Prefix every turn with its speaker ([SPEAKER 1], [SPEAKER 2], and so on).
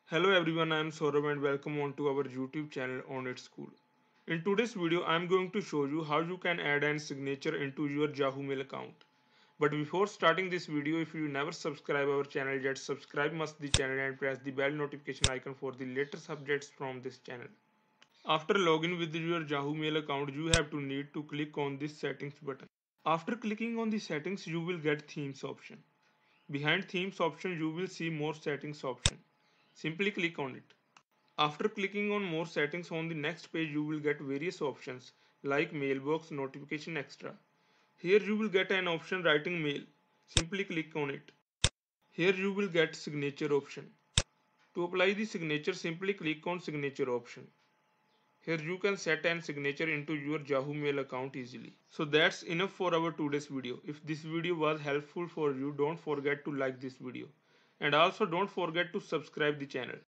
[SPEAKER 1] Hello everyone, I am Saurabh and welcome on to our YouTube channel On Its School. In today's video, I am going to show you how you can add an signature into your Yahoo Mail account. But before starting this video, if you never subscribe our channel yet, subscribe must the channel and press the bell notification icon for the latest updates from this channel. After login with your Yahoo Mail account, you have to need to click on this settings button. After clicking on the settings, you will get themes option. Behind themes option, you will see more settings option. Simply click on it. After clicking on more settings on the next page, you will get various options like mailbox, notification, extra. Here you will get an option writing mail. Simply click on it. Here you will get signature option. To apply the signature, simply click on signature option. Here you can set an signature into your Yahoo Mail account easily. So that's enough for our today's video. If this video was helpful for you, don't forget to like this video. And also don't forget to subscribe the channel.